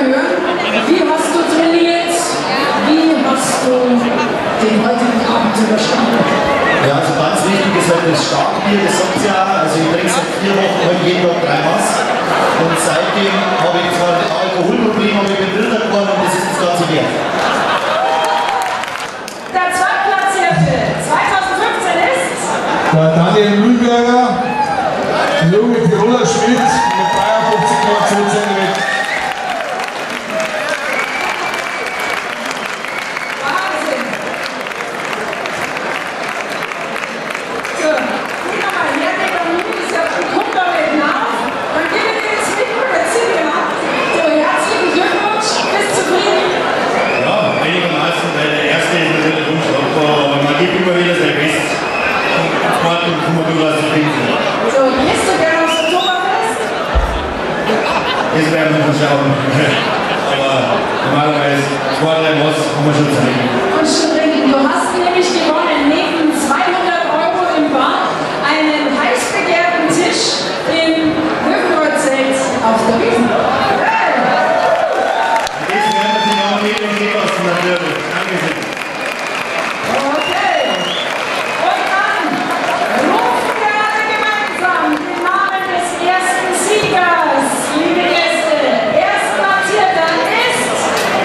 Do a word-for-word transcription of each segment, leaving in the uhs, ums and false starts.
hören, wie hast du trainiert? Wie hast du den heutigen Abend überstanden? Ja, also ganz wichtig ist halt das Starkbier, das sagt ja auch. Also ich trinke seit vier Wochen halt jeden Tag drei Maß. Und seitdem habe ich zwar ein Alkoholproblem, aber ich bin wilder geworden und das ist das Ganze wert. Der Zweitplatzierte zweitausendfünfzehn ist der Daniel Mühlberger, der junge Tiroler Schmidt mit dreiundfünfzig Komma zwei Zentimeter. Wahnsinn! So, guck mal, hier der Dominik ist ja schon kommt damit nach. Dann gehen wir jetzt mit und erzählen wir mal. So, herzlichen Glückwunsch, bist du zufrieden? Ja, einigermaßen, weil der erste ist natürlich unschlagbar, aber man gibt immer wieder sein Bestes. Sport und kann man durchaus zufrieden sein. So, gehst du gerne aufs Oktoberfest? Das werden wir schon schauen. Aber normalerweise zwei, drei Maß kann man schon zeigen. Und schon trinken. Du hast nämlich gewonnen, neben zweihundert Euro im Bar, einen heiß begehrten Tisch im Löwenreutzelt auf der Wiesn. Hey! Das werden wir sich auch nicht und nicht lassen, natürlich. Dankeschön. Okay. Und dann rufen wir alle gemeinsam den Namen des ersten Siegers. Liebe Gäste, erst Platzierter ist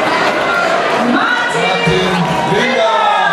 Martin Winger.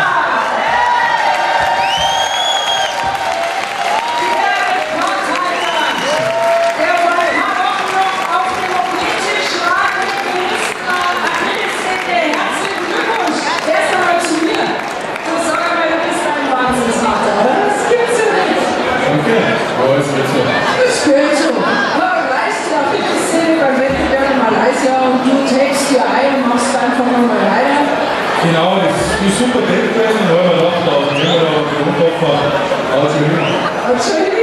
Der Rekordhalter, der vor ein paar Wochen noch auf dem O P-Tisch lag mit gerissen Achillessehne. Herzlichen Glückwunsch. Erst einmal zu mir. Du sag einmal, du bist ein Wahnsinnsvater, oder? Das gibt's ja nicht. Okay, aber es wird so. Das gehört so. Aber weißt du, auf die Szene beim Wettbewerb in Malaysia und du takest dir ein und machst einfach nochmal weiter. Genau, das ist super Geld gewesen, weil wir dachten, da nehmen wir da einen Grundkopf, aber zu Entschuldigung.